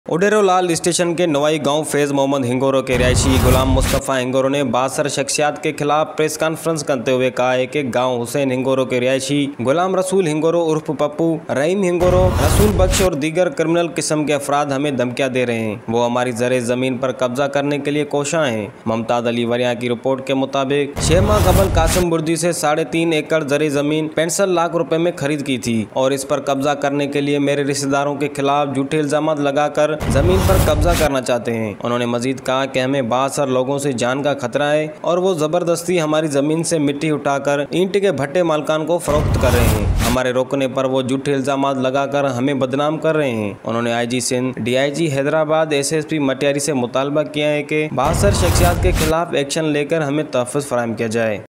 Uderolal station के नवाई गांव फैज़ मोहम्मद हिंगोरो के रिहायशी गुलाम मुस्तफ़ा हिंगोरो ने 62 शख्सियात के खिलाफ प्रेस कॉन्फ्रेंस करते हुए कहा है कि गांव हुसैन हिंगोरो के रिहायशी गुलाम रसूल हिंगोरो उर्फ पप्पू, रहीम हिंगोरो, रसूल बख्श और दीगर क्रिमिनल किस्म के अफराद हमें धमकियां दे रहे हैं। वो हमारी ज़रे ज़मीन पर कब्जा करने के लिए कोशां हैं। मुमताज़ अली वरिया की रिपोर्ट के मुताबिक 6 माह कबल कासिम बुर्दी से 3.5 एकड़ ज़रे ज़मीन 65 लाख रुपए में खरीद की थी और इस पर कब्जा करने के लिए मेरे रिश्तेदारों के खिलाफ झूठे इल्जाम लगाकर जमीन पर कब्जा करना चाहते हैं। उन्होंने मजीद कहा कि हमें 62 लोगों से जान का खतरा है और वो जबरदस्ती हमारी जमीन से मिट्टी उठाकर ईंट के भट्टे मालकान को फरोख्त कर रहे हैं। हमारे रोकने पर वो झूठे इल्जाम लगाकर हमें बदनाम कर रहे हैं। उन्होंने IG Sindh, DIG Hyderabad, SSP Matiari से मुतालबा किया है कि 62 शख्सियात के खिलाफ एक्शन लेकर हमें तहफ़्फ़ुज़ फराहम किया जाए।